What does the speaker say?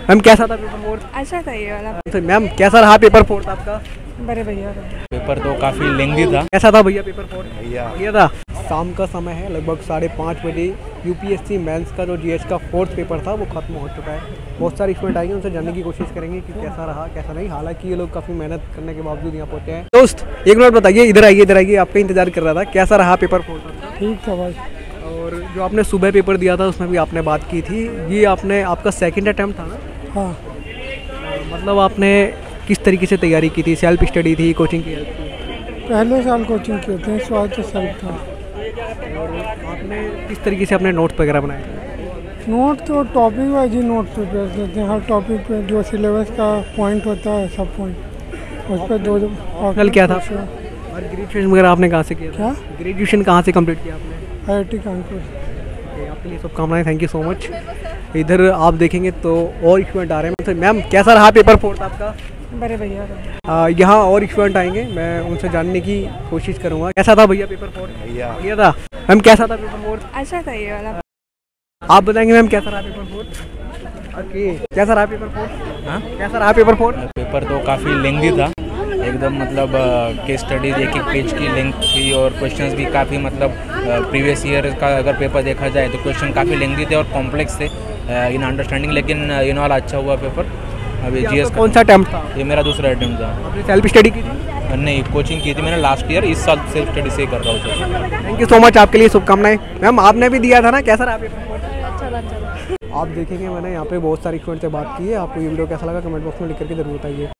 Ma'am कैसा था paper fourth? अच्छा था ये वाला। तो मैम कैसा रहा पेपर फोर्थ आपका? बड़े भैया पेपर तो काफ़ी लेंदी था। कैसा था भैया पेपर फोर्थ? बढ़िया था। शाम का समय है, लगभग 5:30 बजे यूपीएससी मेंस का जो जीएस का फोर्थ पेपर था वो खत्म हो चुका है। बहुत सारे स्टूडेंट आएंगे, उनसे जानने की कोशिश करेंगे कि कैसा रहा कैसा नहीं। हालांकि ये लोग काफ़ी मेहनत करने के बावजूद यहाँ पहुँचे हैं। दोस्त एक मिनट बताइए, इधर आइए, आपका इंतजार कर रहा था। कैसा रहा पेपर फोर्थ? ठीक था भाई। और जो आपने सुबह पेपर दिया था उसमें भी आपने बात की थी, ये आपका सेकेंड अटैम्प्ट था ना? हाँ। मतलब आपने किस तरीके से तैयारी की थी? सेल्फ स्टडी थी, कोचिंग की हेल्प थी? पहले साल कोचिंग किए थे, इस बार तो सेल्फ था। और आपने किस तरीके से अपने नोट्स वगैरह बनाए थे? नोट तो टॉपिक वाइज ही नोट प्रिपेयर करते हैं। हर टॉपिक पे जो सिलेबस का पॉइंट होता है, सब पॉइंट उस पर दो। कल क्या था? और ग्रेजुएशन वगैरह आपने कहाँ से किया? क्या ग्रेजुएशन कहाँ से कंप्लीट किया आपने? IIT कानपुर। आपके लिए शुभकामनाएं, थैंक यू सो मच। इधर आप देखेंगे तो और स्टूडेंट आ रहे हैं। तो मैम कैसा रहा पेपर फोर्थ आपका? बड़े भैया यहाँ और स्टूडेंट आएंगे, मैं उनसे जानने की कोशिश करूँगा। कैसा था भैया पेपर फोर्थ? बढ़िया था। मैम कैसा था पेपर फोर्थ? अच्छा था ये वाला। आप बताएंगे मैम कैसा रहा पेपर फोर्थ? ओके, कैसा रहा पेपर फोर्थ? हाँ, कैसा रहा पेपर फोर्थ? पेपर तो काफ़ी लेंदी था एकदम। मतलब केस स्टडीज एक पेज की लेंथ थी और क्वेश्चंस भी काफ़ी मतलब प्रीवियस ईयर का अगर पेपर देखा जाए तो क्वेश्चन काफ़ी लेंदी थे और कॉम्प्लेक्स थे इन अंडरस्टैंडिंग। लेकिन इन वाला अच्छा हुआ पेपर। अभी जीएस कौन सा अटेम्प्ट था? ये मेरा दूसरा अटेम्प्ट था। आपने सेल्फ स्टडी की थी? नहीं, कोचिंग की थी मैंने लास्ट ईयर। इस साल सेल्फ स्टडी से ही कर रहा हूँ। थैंक यू सो मच, आपके लिए शुभकामनाएं। मैम आपने भी दिया था ना, कैसा रहा पेपर फोर्थ? अच्छा था। आप देखेंगे मैंने यहाँ पे बहुत सारी स्टूडेंट से बात की है। आपको ये वीडियो कैसा लगा कमेंट बॉक्स में लिख करके जरूर बताइए।